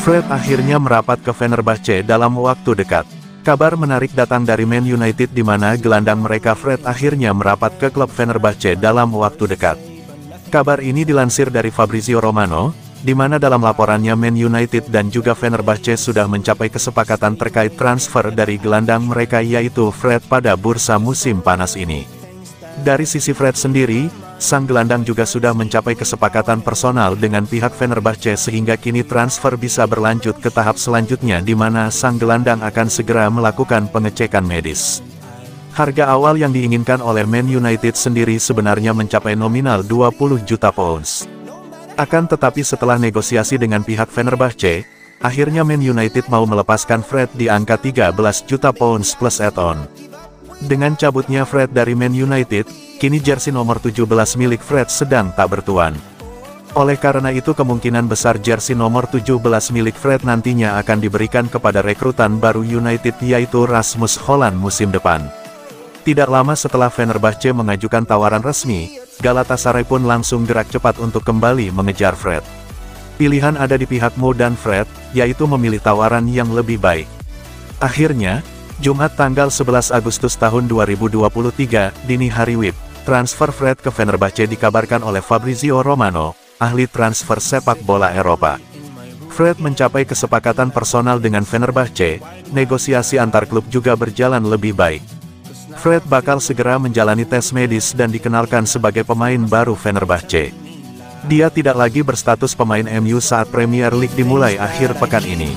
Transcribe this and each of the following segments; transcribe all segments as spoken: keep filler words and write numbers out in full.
Fred akhirnya merapat ke Fenerbahce dalam waktu dekat. Kabar menarik datang dari Man United di mana gelandang mereka Fred akhirnya merapat ke klub Fenerbahce dalam waktu dekat. Kabar ini dilansir dari Fabrizio Romano, di mana dalam laporannya Man United dan juga Fenerbahce sudah mencapai kesepakatan terkait transfer dari gelandang mereka yaitu Fred pada bursa musim panas ini. Dari sisi Fred sendiri, sang gelandang juga sudah mencapai kesepakatan personal dengan pihak Fenerbahce sehingga kini transfer bisa berlanjut ke tahap selanjutnya di mana sang gelandang akan segera melakukan pengecekan medis. Harga awal yang diinginkan oleh Man United sendiri sebenarnya mencapai nominal dua puluh juta pounds. Akan tetapi setelah negosiasi dengan pihak Fenerbahce, akhirnya Man United mau melepaskan Fred di angka tiga belas juta pounds plus add-on. Dengan cabutnya Fred dari Man United, kini jersey nomor tujuh belas milik Fred sedang tak bertuan. Oleh karena itu kemungkinan besar jersey nomor tujuh belas milik Fred nantinya akan diberikan kepada rekrutan baru United yaitu Rasmus Hojlund musim depan. Tidak lama setelah Fenerbahce mengajukan tawaran resmi, Galatasaray pun langsung gerak cepat untuk kembali mengejar Fred. Pilihan ada di pihak Mo dan Fred, yaitu memilih tawaran yang lebih baik. Akhirnya, Jumat tanggal sebelas Agustus tahun dua ribu dua puluh tiga, dini hari W I B, transfer Fred ke Fenerbahce dikabarkan oleh Fabrizio Romano, ahli transfer sepak bola Eropa. Fred mencapai kesepakatan personal dengan Fenerbahce, negosiasi antar klub juga berjalan lebih baik. Fred bakal segera menjalani tes medis dan dikenalkan sebagai pemain baru Fenerbahce. Dia tidak lagi berstatus pemain M U saat Premier League dimulai akhir pekan ini.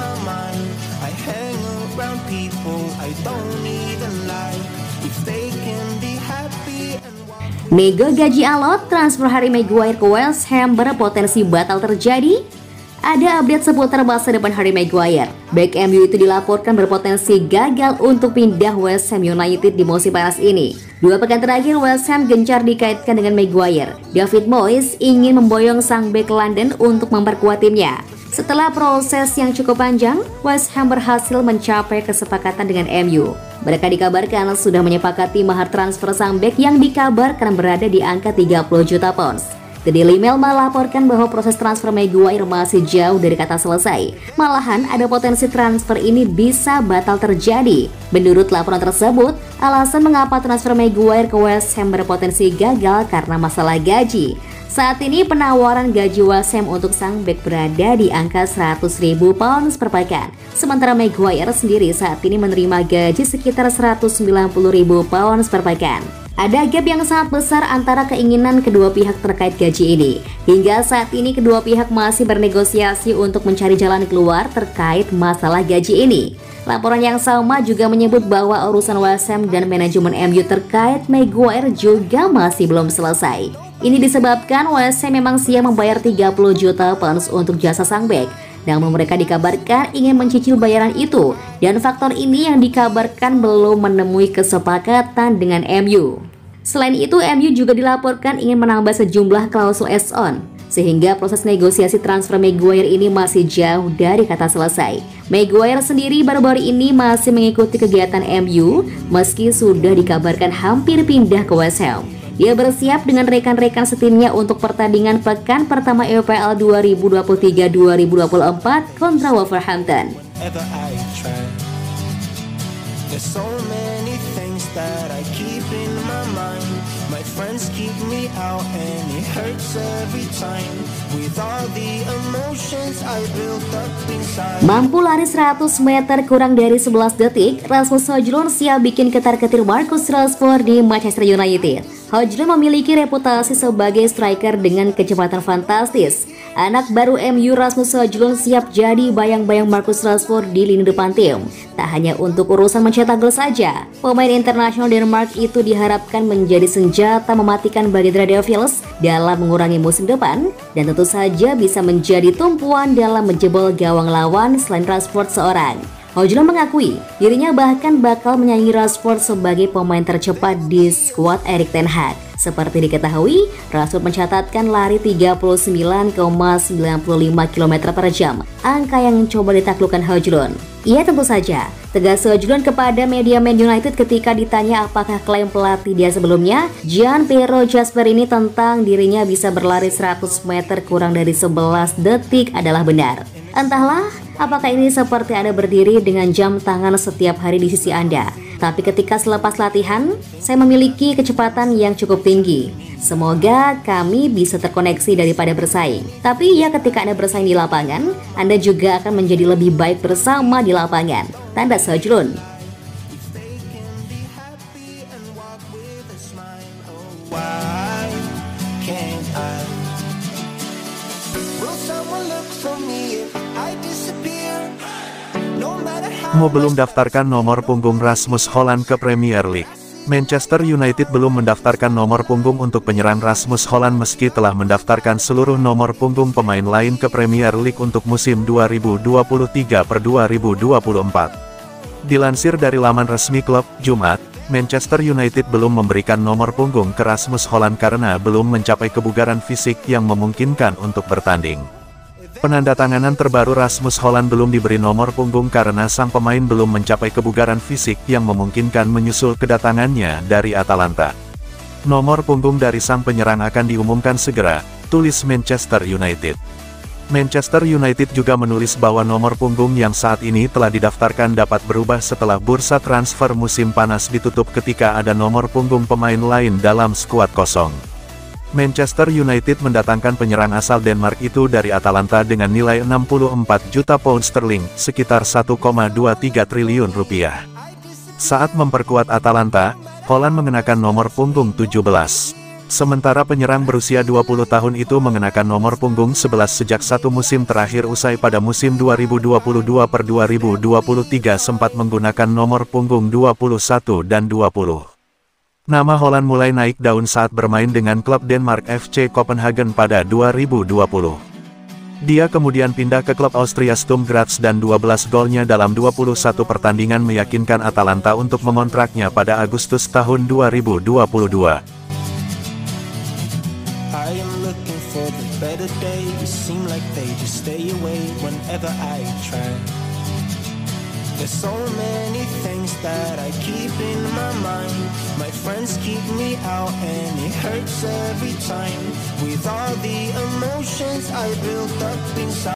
Nego gaji alot, transfer Harry Maguire ke West Ham berpotensi batal terjadi. Ada update seputar masa depan Harry Maguire. Bek M U itu dilaporkan berpotensi gagal untuk pindah West Ham United di musim panas ini. Dua pekan terakhir West Ham gencar dikaitkan dengan Maguire. David Moyes ingin memboyong sang bek London untuk memperkuat timnya. Setelah proses yang cukup panjang, West Ham berhasil mencapai kesepakatan dengan M U. Mereka dikabarkan sudah menyepakati mahar transfer sang bek yang dikabarkan berada di angka tiga puluh juta pounds. The Daily Mail melaporkan bahwa proses transfer Maguire masih jauh dari kata selesai. Malahan ada potensi transfer ini bisa batal terjadi. Menurut laporan tersebut, alasan mengapa transfer Maguire ke West Ham berpotensi gagal karena masalah gaji. Saat ini penawaran gaji West Ham untuk sang bek berada di angka seratus ribu pounds per pekan. Sementara Maguire sendiri saat ini menerima gaji sekitar seratus sembilan puluh ribu pounds per pekan. Ada gap yang sangat besar antara keinginan kedua pihak terkait gaji ini. Hingga saat ini kedua pihak masih bernegosiasi untuk mencari jalan keluar terkait masalah gaji ini. Laporan yang sama juga menyebut bahwa urusan West Ham dan manajemen M U terkait Maguire juga masih belum selesai. Ini disebabkan West Ham memang siap membayar tiga puluh juta pounds untuk jasa sang bek. Namun mereka dikabarkan ingin mencicil bayaran itu, dan faktor ini yang dikabarkan belum menemui kesepakatan dengan M U. Selain itu, M U juga dilaporkan ingin menambah sejumlah klausul add-on, sehingga proses negosiasi transfer Maguire ini masih jauh dari kata selesai. Maguire sendiri baru-baru ini masih mengikuti kegiatan M U, meski sudah dikabarkan hampir pindah ke West Ham. Dia bersiap dengan rekan-rekan setimnya untuk pertandingan pekan pertama E P L dua ribu dua puluh tiga dua ribu dua puluh empat kontra Wolverhampton. Mampu lari seratus meter kurang dari sebelas detik, Rasmus Hojlund siap bikin ketar-ketir Marcus Rashford di Manchester United. Hojlund memiliki reputasi sebagai striker dengan kecepatan fantastis. Anak baru M U Rasmus Hojlund siap jadi bayang-bayang Marcus Rashford di lini depan tim. Tak hanya untuk urusan mencetak gol saja, pemain internasional Denmark itu diharapkan menjadi senjata mematikan bagi The Devils dalam mengurangi musim depan, dan tentu saja bisa menjadi tumpuan dalam menjebol gawang lawan selain Rashford seorang. Hojlund mengakui dirinya bahkan bakal menyaingi Rashford sebagai pemain tercepat di skuad Erik ten Hag. Seperti diketahui, Rashford mencatatkan lari tiga puluh sembilan koma sembilan lima kilometer per jam, angka yang coba ditaklukkan Hojlund. Ia tentu saja tegas Hojlund kepada media Man United ketika ditanya apakah klaim pelatih dia sebelumnya, Gianpiero Gasperini, tentang dirinya bisa berlari seratus meter kurang dari sebelas detik adalah benar. Entahlah, apakah ini seperti Anda berdiri dengan jam tangan setiap hari di sisi Anda. Tapi ketika selepas latihan, saya memiliki kecepatan yang cukup tinggi. Semoga kami bisa terkoneksi daripada bersaing. Tapi ya ketika Anda bersaing di lapangan, Anda juga akan menjadi lebih baik bersama di lapangan. Tanda Sojlun. Mo belum daftarkan nomor punggung Rasmus Holland ke Premier League. Manchester United belum mendaftarkan nomor punggung untuk penyerang Rasmus Holland meski telah mendaftarkan seluruh nomor punggung pemain lain ke Premier League untuk musim dua ribu dua puluh tiga per dua ribu dua puluh empat. Dilansir dari laman resmi klub, Jumat, Manchester United belum memberikan nomor punggung ke Rasmus Holland karena belum mencapai kebugaran fisik yang memungkinkan untuk bertanding. Penandatanganan terbaru Rasmus Holland belum diberi nomor punggung karena sang pemain belum mencapai kebugaran fisik yang memungkinkan menyusul kedatangannya dari Atalanta. Nomor punggung dari sang penyerang akan diumumkan segera, tulis Manchester United. Manchester United juga menulis bahwa nomor punggung yang saat ini telah didaftarkan dapat berubah setelah bursa transfer musim panas ditutup ketika ada nomor punggung pemain lain dalam skuad kosong. Manchester United mendatangkan penyerang asal Denmark itu dari Atalanta dengan nilai enam puluh empat juta pound sterling, sekitar satu koma dua tiga triliun rupiah. Saat memperkuat Atalanta, Holland mengenakan nomor punggung tujuh belas. Sementara penyerang berusia dua puluh tahun itu mengenakan nomor punggung sebelas sejak satu musim terakhir usai pada musim dua ribu dua puluh dua per dua ribu dua puluh tiga sempat menggunakan nomor punggung dua puluh satu dan dua puluh. Nama Holland mulai naik daun saat bermain dengan klub Denmark F C Copenhagen pada dua ribu dua puluh. Dia kemudian pindah ke klub Austria Sturm Graz dan dua belas golnya dalam dua puluh satu pertandingan meyakinkan Atalanta untuk mengontraknya pada Agustus tahun dua ribu dua puluh dua. There's so many things that I keep in my mind. My friends keep me out and it hurts every time. With all the emotions I built up inside.